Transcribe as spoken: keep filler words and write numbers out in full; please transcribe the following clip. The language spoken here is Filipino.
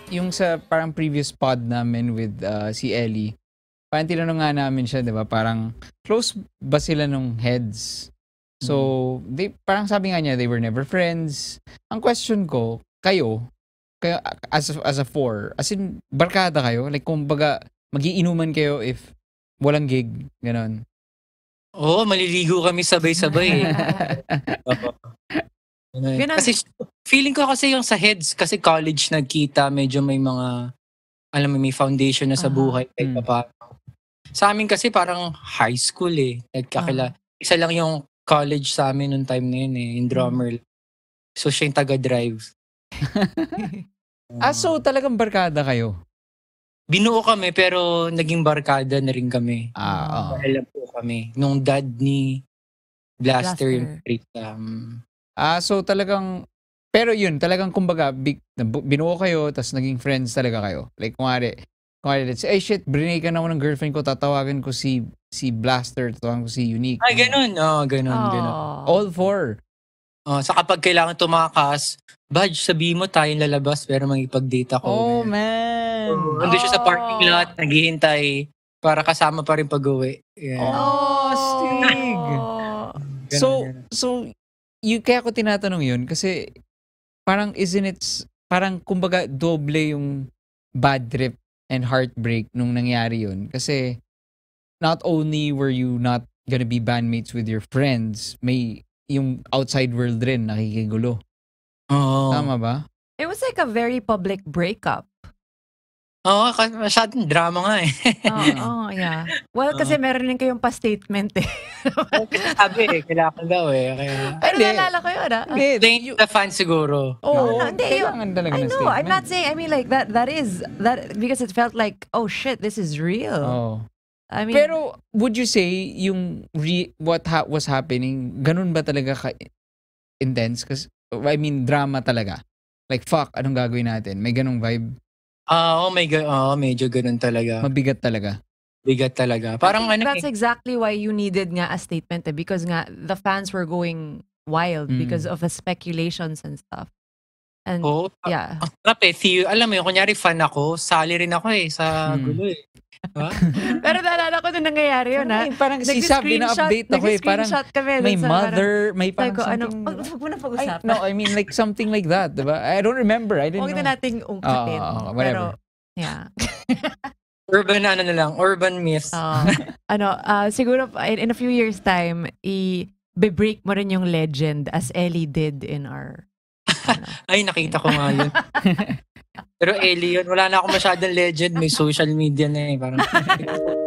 yung sa parang previous pod namin with uh, si Ellie, parang tinanong nga namin siya, di ba? Parang close ba sila nung heads? So, they, parang sabi nga niya, they were never friends. Ang question ko, kayo, kayo as a, as a four, as in, barkada kayo? Like, kumbaga, magiinuman kayo if walang gig, ganon. Oo, oh, maliligo kami sabay-sabay. Kasi feeling ko kasi yung sa heads, kasi college nagkita, medyo may mga, alam mo, may foundation na sa uh-huh. buhay. Kahit mm. pa sa amin kasi parang high school eh. Nagkakila. Uh-huh. Isa lang yung college sa amin noong time na yun eh, yung drummer. Mm. So siya yung taga-drive. Ah, so talagang barkada kayo? Binuo kami pero naging barkada na rin kami. Ah, oo. Dahil po kami. Nung dad ni Blaster, Blaster. yung break. Um, ah, so talagang, pero yun, talagang kumbaga, big, binuo kayo, tapos naging friends talaga kayo. Like, kumari, kumari, let's say, ay shit, brinay ka na ako ng girlfriend ko, tatawagan ko si si Blaster, tatawagan ko si Unique. Ay, ganun. Oo, oh, ganun, oh. ganun. All four. Oh, sa kapag kailangan tumakas, Badge, sabihin mo tayong lalabas pero magipag-date ako. Oh, man. So, nandun siya sa parking lot, naghihintay para kasama pa rin pag-uwi. Yeah. Oh, Stig. So, so, yung, kaya ko tinatanong yun kasi parang isn't it, parang kumbaga doble yung bad trip and heartbreak nung nangyari yun. Kasi not only were you not gonna be bandmates with your friends, may yung outside world rin nakikigulo. Oo. Tama ba? It was like a very public breakup. Oo, kasi masyadong drama nga eh. Oo, oh, yeah. Well, kasi uh, meron din kayong pa-statement eh. Sabi eh, kailangan daw eh. Kaya... Pero naalala ko yun ah. Thank you the fan siguro. Oo, oh, no, hindi. Kailangan talaga ng statement. I know, I'm not saying, I mean like that, that is, that because it felt like, oh shit, this is real. Oh. I mean, pero would you say yung re, what ha- was happening, ganun ba talaga ka-intense? Kasi I mean, drama talaga. Like, fuck, anong gagawin natin? May ganong vibe? Ah, uh, oh, may ga- oh, medyo ganun talaga. Mabigat talaga. Bigat talaga. Parang ano that's eh. exactly why you needed nga a statement eh, because nga the fans were going wild mm. because of the speculations and stuff. And oh, yeah. Ang sarap eh. Theo, alam mo yun, kunyari fan ako, sali rin ako eh sa mm. gulo eh. Diba? Pero naalala ko nung nangyayari yun ha. Parang si Saab, na-update ako eh. Parang kami, may so mother, parang, may parang ko, something. Ano, wag mo na pag-usapan. No, I mean like something like that. Diba? I don't remember. I didn't Huwag know. na nating ungkatin. Oh, whatever. Pero, yeah. Urban ano na lang, urban myth. Uh, ano, uh, siguro in, in a few years time, i-break mo rin yung legend as Ellie did in our... Ano, ay, nakita ko nga yun. Pero Ellie yun, wala na akong masyadong legend, may social media na eh. Parang